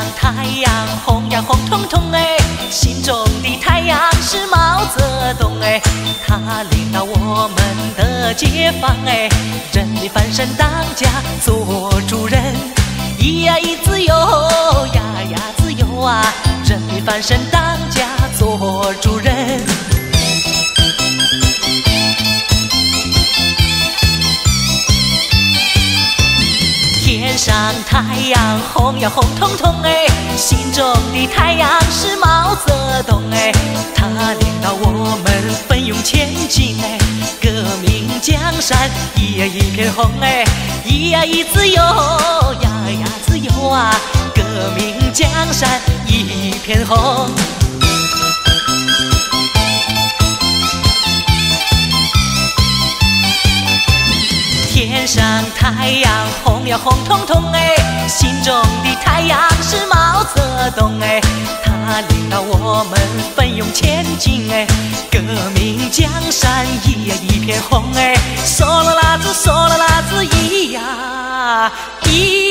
太阳红呀红彤彤哎，心中的太阳是毛泽东哎，他领导我们的解放哎，人民翻身当家做主人，咿呀咿自由呀呀自由啊，人民翻身当家做主人。天上太阳红呀红彤彤哎，心中的太阳是毛泽东哎，他领导我们奋勇前进哎，革命江山一呀一片红哎，咿呀咿自由呀呀自由啊，革命江山一片红。天上太阳红呀红彤彤哎，心中的太阳是毛泽东哎，他领导我们奋勇前进哎，革命江山一呀一片红哎，嗦啦啦子嗦啦啦子咿呀咿。